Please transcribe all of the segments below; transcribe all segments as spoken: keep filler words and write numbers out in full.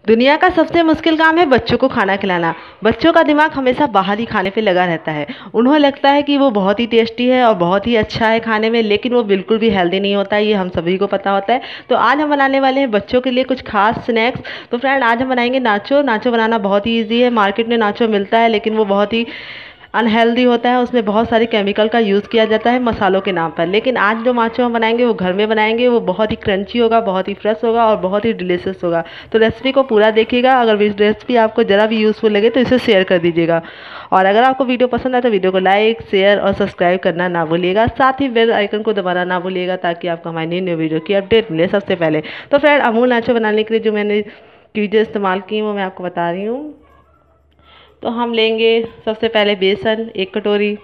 दुनिया का सबसे मुश्किल काम है बच्चों को खाना खिलाना। बच्चों का दिमाग हमेशा बाहरी खाने पे लगा रहता है। उन्हें लगता है कि वो बहुत ही टेस्टी है और बहुत ही अच्छा है खाने में, लेकिन वो बिल्कुल भी हेल्दी नहीं होता है, ये हम सभी को पता होता है। तो आज हम बनाने वाले हैं बच्चों के लिए कुछ खास स्नैक्स। तो फ्रेंड, आज हम बनाएंगे नाचो। नाचो बनाना बहुत ही ईजी है। मार्केट में नाचो मिलता है, लेकिन वो बहुत ही अनहेल्दी होता है। उसमें बहुत सारी केमिकल का यूज़ किया जाता है मसालों के नाम पर। लेकिन आज जो नाचो हम बनाएंगे वो घर में बनाएंगे, वो बहुत ही क्रंची होगा, बहुत ही फ्रेश होगा और बहुत ही डिलीशियस होगा। तो रेसिपी को पूरा देखिएगा। अगर रेसिपी आपको ज़रा भी यूज़फुल लगे तो इसे शेयर कर दीजिएगा। और अगर आपको वीडियो पसंद आए तो वीडियो को लाइक, शेयर और सब्सक्राइब करना ना भूलिएगा। साथ ही बेल आइकन को दबाना ना भूलिएगा, ताकि आपको हमारी नई न्यू वीडियो की अपडेट मिले सबसे पहले। तो फ्रेंड, अमूल नाचो बनाने के लिए जो मैंने चीज़ें इस्तेमाल की वो मैं आपको बता रही हूँ। तो हम लेंगे सबसे पहले बेसन एक कटोरी,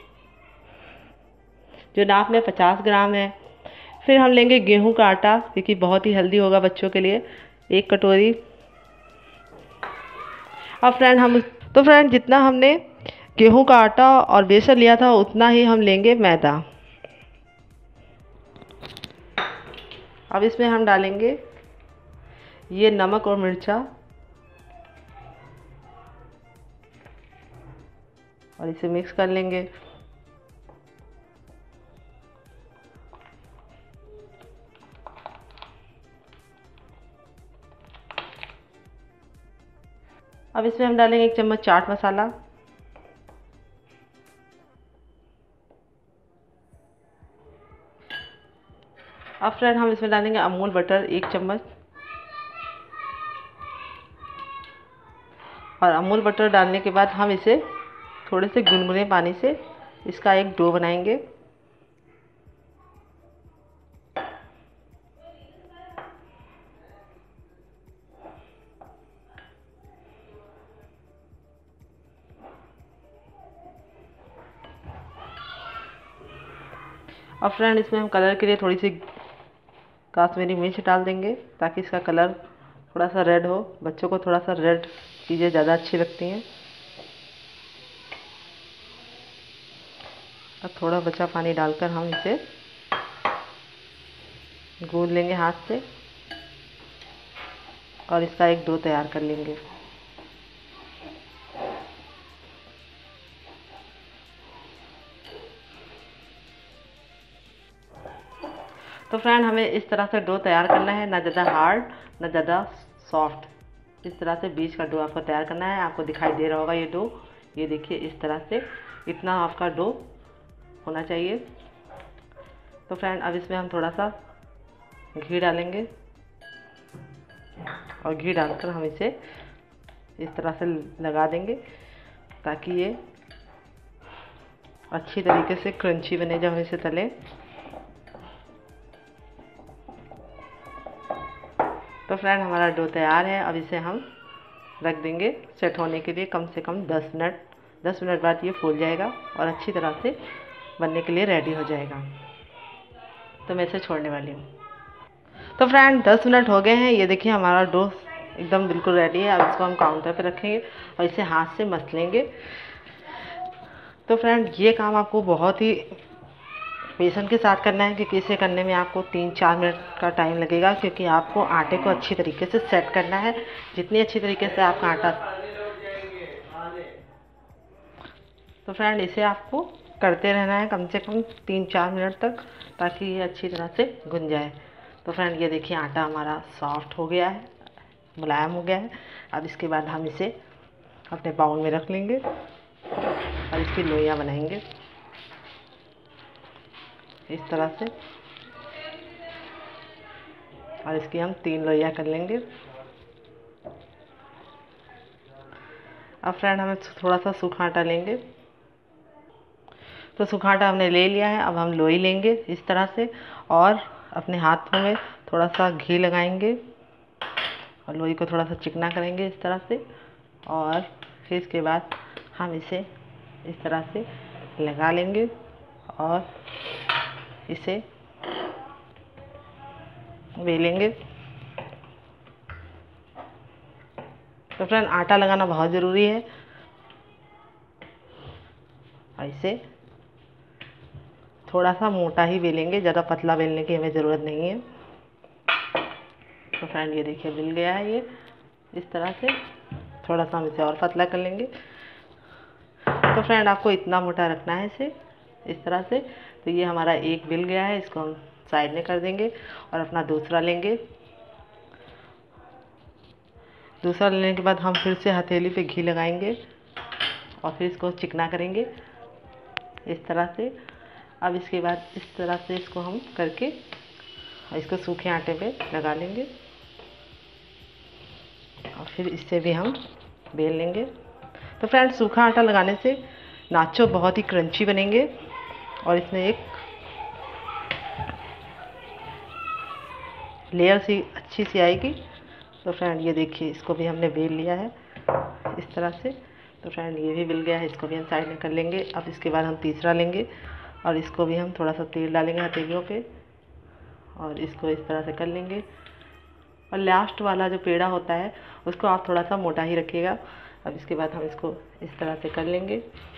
जो नाप में पचास ग्राम है। फिर हम लेंगे गेहूं का आटा, क्योंकि बहुत ही हेल्दी होगा बच्चों के लिए, एक कटोरी। अब फ्रेंड हम तो फ्रेंड जितना हमने गेहूं का आटा और बेसन लिया था उतना ही हम लेंगे मैदा। अब इसमें हम डालेंगे ये नमक और मिर्चा, और इसे मिक्स कर लेंगे। अब इसमें हम डालेंगे एक चम्मच चाट मसाला, अब फ्रेंड हम इसमें डालेंगे अमूल बटर एक चम्मच। और अमूल बटर डालने के बाद हम इसे थोड़े से गुनगुने पानी से इसका एक डो बनाएंगे। अब फ्रेंड इसमें हम कलर के लिए थोड़ी सी काश्मीरी मिर्च डाल देंगे, ताकि इसका कलर थोड़ा सा रेड हो। बच्चों को थोड़ा सा रेड चीज़ें ज़्यादा अच्छी लगती हैं। अब थोड़ा बचा पानी डालकर हम इसे गूंद लेंगे हाथ से, और इसका एक डो तैयार कर लेंगे। तो फ्रेंड, हमें इस तरह से डो तैयार करना है, ना ज़्यादा हार्ड ना ज़्यादा सॉफ्ट। इस तरह से बीच का डो आपको तैयार करना है। आपको दिखाई दे रहा होगा ये डो, ये देखिए इस तरह से इतना आपका डो होना चाहिए। तो फ्रेंड, अब इसमें हम थोड़ा सा घी डालेंगे, और घी डालकर हम इसे इस तरह से लगा देंगे, ताकि ये अच्छी तरीके से क्रंची बने जब हम इसे तलें। तो फ्रेंड, हमारा डो तैयार है। अब इसे हम रख देंगे सेट होने के लिए कम से कम दस मिनट। दस मिनट बाद ये फूल जाएगा और अच्छी तरह से बनने के लिए रेडी हो जाएगा। तो मैं इसे छोड़ने वाली हूँ। तो फ्रेंड, दस मिनट हो गए हैं। ये देखिए हमारा डो एकदम बिल्कुल रेडी है। अब इसको हम काउंटर पे रखेंगे और इसे हाथ से मस लेंगे। तो फ्रेंड, ये काम आपको बहुत ही बेसन के साथ करना है, क्योंकि इसे करने में आपको तीन चार मिनट का टाइम लगेगा, क्योंकि आपको आटे को अच्छी तरीके से सेट करना है। जितनी अच्छी तरीके से आपका आटा, तो फ्रेंड इसे आपको करते रहना है कम से कम तीन चार मिनट तक, ताकि ये अच्छी तरह से गुन जाए। तो फ्रेंड, ये देखिए आटा हमारा सॉफ्ट हो गया है, मुलायम हो गया है। अब इसके बाद हम इसे अपने बाउल में रख लेंगे और इसकी लोइयाँ बनाएंगे इस तरह से, और इसकी हम तीन लोइयाँ कर लेंगे। अब फ्रेंड, हमें थोड़ा सा सूखा आटा लेंगे। तो सूखा आटा हमने ले लिया है। अब हम लोई लेंगे इस तरह से, और अपने हाथों में थोड़ा सा घी लगाएंगे और लोई को थोड़ा सा चिकना करेंगे इस तरह से। और फिर इसके बाद हम इसे इस तरह से लगा लेंगे और इसे बेलेंगे। तो फ्रेंड, आटा लगाना बहुत ज़रूरी है, और इसे थोड़ा सा मोटा ही बेलेंगे, ज़्यादा पतला बेलने की हमें ज़रूरत नहीं है। तो फ्रेंड, ये देखिए बिल गया है ये। इस तरह से थोड़ा सा हम इसे और पतला कर लेंगे। तो फ्रेंड आपको इतना मोटा रखना है इसे, इस तरह से। तो ये हमारा एक बिल गया है, इसको हम साइड में कर देंगे और अपना दूसरा लेंगे। दूसरा लेने के बाद हम फिर से हथेली पे घी लगाएंगे और फिर इसको चिकना करेंगे इस तरह से। अब इसके बाद इस तरह से इसको हम करके इसको सूखे आटे पे लगा लेंगे और फिर इससे भी हम बेल लेंगे। तो फ्रेंड्स सूखा आटा लगाने से नाचो बहुत ही क्रंची बनेंगे और इसमें एक लेयर सी अच्छी सी आएगी। तो फ्रेंड ये देखिए, इसको भी हमने बेल लिया है इस तरह से। तो फ्रेंड ये भी मिल गया है, इसको भी हम साइड में कर लेंगे। अब इसके बाद हम तीसरा लेंगे और इसको भी हम थोड़ा सा तेल डालेंगे हथेलियों पे और इसको इस तरह से कर लेंगे। और लास्ट वाला जो पेड़ा होता है उसको आप थोड़ा सा मोटा ही रखिएगा। अब इसके बाद हम इसको इस तरह से कर लेंगे।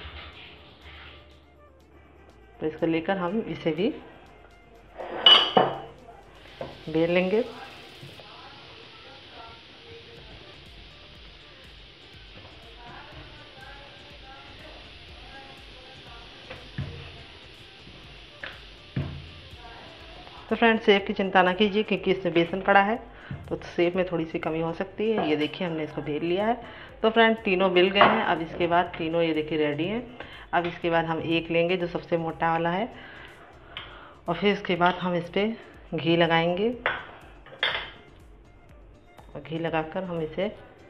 तो इसको लेकर हम इसे भी बेल लेंगे। तो फ्रेंड्स सेब की चिंता ना कीजिए क्योंकि इसमें बेसन पड़ा है, तो सेब में थोड़ी सी कमी हो सकती है। ये देखिए हमने इसको बेल लिया है। तो फ्रेंड तीनों बिल गए हैं। अब इसके बाद तीनों ये देखिए रेडी हैं। अब इसके बाद हम एक लेंगे जो सबसे मोटा वाला है और फिर इसके बाद हम इस पर घी लगाएंगे और घी लगाकर हम इसे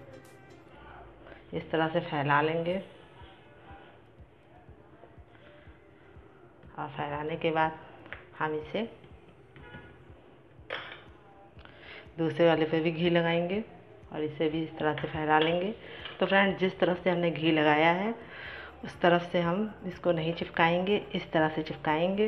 इस तरह से फैला लेंगे। और फैलाने के बाद हम इसे दूसरे वाले पे भी घी लगाएंगे और इसे भी इस तरह से फैला लेंगे। तो फ्रेंड जिस तरफ से हमने घी लगाया है उस तरफ से हम इसको नहीं चिपकाएंगे, इस तरह से चिपकाएंगे।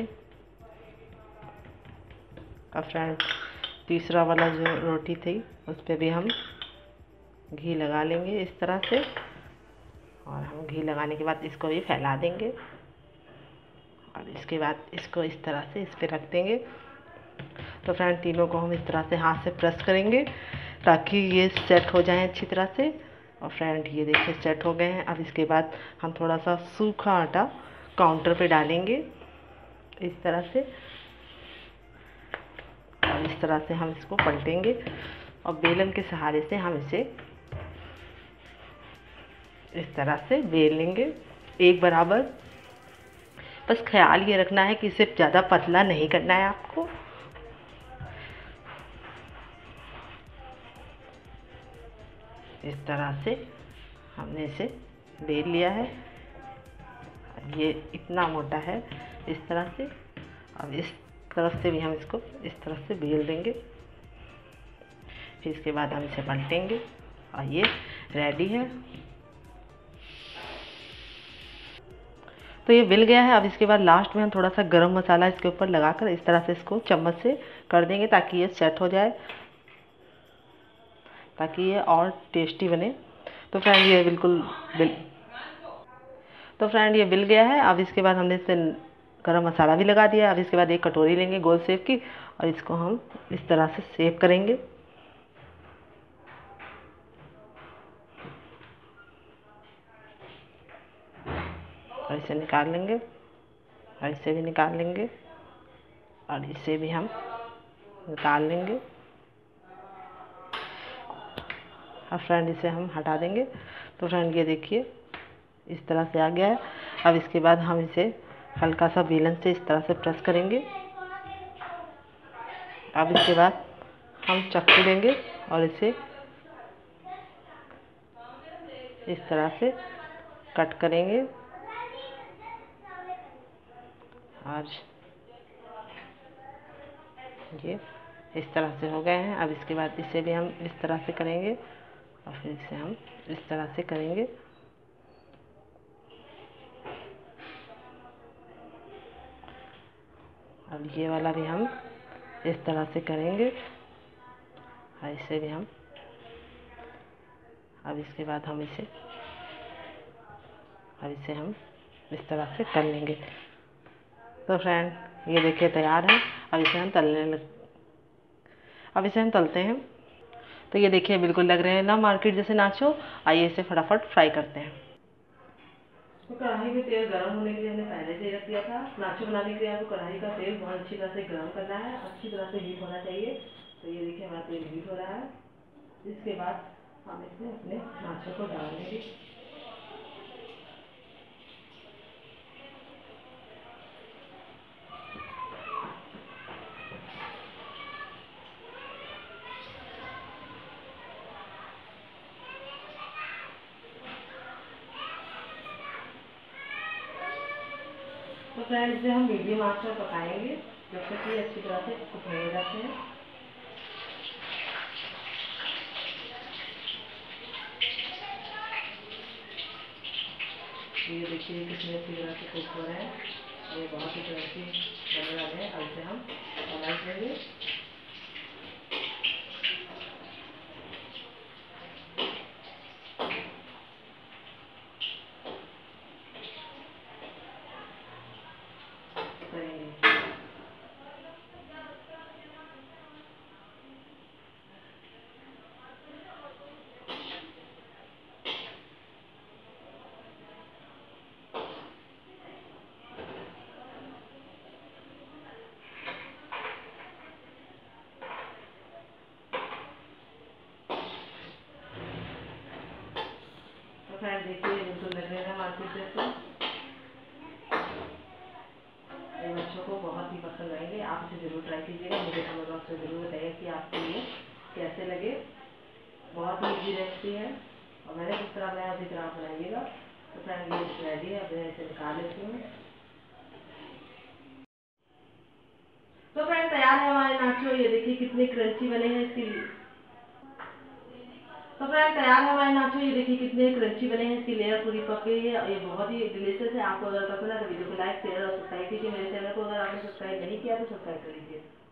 और फ्रेंड तीसरा वाला जो रोटी थी उस पर भी हम घी लगा लेंगे इस तरह से और हम घी लगाने के बाद इसको भी फैला देंगे और इसके बाद इसको इस तरह से इस पर रख देंगे। तो फ्रेंड तीनों को हम इस तरह से हाथ से प्रेस करेंगे ताकि ये सेट हो जाएं अच्छी तरह से। और फ्रेंड ये देखिए सेट हो गए हैं। अब इसके बाद हम थोड़ा सा सूखा आटा काउंटर पे डालेंगे इस तरह से और इस तरह से हम इसको पलटेंगे और बेलन के सहारे से हम इसे इस तरह से बेल लेंगे एक बराबर। बस ख्याल ये रखना है कि इसे ज़्यादा पतला नहीं करना है आपको। इस तरह से हमने इसे बेल लिया है। ये इतना मोटा है इस तरह से। अब इस तरफ से भी हम इसको इस तरफ से बेल देंगे। फिर इसके बाद हम इसे पलटेंगे और ये रेडी है। तो ये बिल गया है। अब इसके बाद लास्ट में हम थोड़ा सा गरम मसाला इसके ऊपर लगाकर इस तरह से इसको चम्मच से कर देंगे ताकि ये सेट हो जाए, ताकि ये और टेस्टी बने। तो फ्रेंड ये बिल्कुल बिल तो फ्रेंड ये बिल गया है। अब इसके बाद हमने इसे गरम मसाला भी लगा दिया। अब इसके बाद एक कटोरी लेंगे गोल शेप की और इसको हम इस तरह से शेप करेंगे और इसे निकाल लेंगे और इसे भी निकाल लेंगे और इसे भी हम निकाल लेंगे। अब फ्रेंड इसे हम हटा देंगे। तो फ्रेंड ये देखिए इस तरह से आ गया है। अब इसके बाद हम इसे हल्का सा बेलन से इस तरह से प्रेस करेंगे। अब इसके बाद हम चक्कू लेंगे और इसे इस तरह से कट करेंगे और ये इस तरह से हो गए हैं। अब इसके बाद इसे भी हम इस तरह से करेंगे और फिर इसे हम इस तरह से करेंगे। अब ये वाला भी हम इस तरह से करेंगे और इसे भी हम अब इसके बाद हम इसे अब इसे हम इस तरह से कर लेंगे। तो फ्रेंड ये देखिए तैयार है। अब इसे हम तलने लग अब इसे हम तलते हैं। तो ये देखिए बिल्कुल लग रहे हैं ना मार्केट जैसे नाचो। आइए इसे फटाफट फ्राई करते हैं। तो कढ़ाई में तेल गर्म होने के लिए हमने पहले से ही रख दिया था। नाचो बनाने के लिए आपको कढ़ाई का तेल बहुत अच्छी तरह से गर्म करना है, अच्छी तरह से हीट होना चाहिए। तो ये देखिए हमारा तेल हीट हो रहा है। इसके बाद हम इसमें अपने नाचो को डाल देंगे। तो फ्रेंड्स इसे हम मीडियम आंच में पकाएंगे जब तक ये अच्छी तरह से कुक हो जाते हैं। ये देखिए कितनी अच्छी तरह से कुक हो रहे हैं। ये बहुत ही तरह से बनने वाले हैं। अब इसे हम पलट देंगे। तो फ्रेंड देखिए बिल्कुल लग रहे हैं मार्केट जैसे। ये बच्चों को बहुत ही पसंद आएंगे। आप इसे ज़रूर ट्राई कीजिएगा। मुझे कमेंट बॉक्स में ज़रूर बताइए कि आपको ये कैसे लगे। बहुत ही ईजी रेसिपी है और मैंने जिस तरह बनाया उसी तरह आप बनाइएगा। तो फ्रेंड ये रेडी है। अब मैं इसे निकाल लेती हूँ। तो फ्रेंड तैयार है हमारे नाचो। ये देखिए कितने क्रंची बने हैं इसके लिए। तो फ्रेंड तैयार है हमारे नाचो। ये देखिए कितने क्रंची बने हैं। इसकी लेयर पूरी पक गई है और ये बहुत ही डिलीशियस है। आपको अगर पसंद है तो वीडियो को लाइक शेयर और सब्सक्राइब कीजिए। मेरे चैनल को अगर आपने सब्सक्राइब नहीं किया तो सब्सक्राइब कर लीजिए।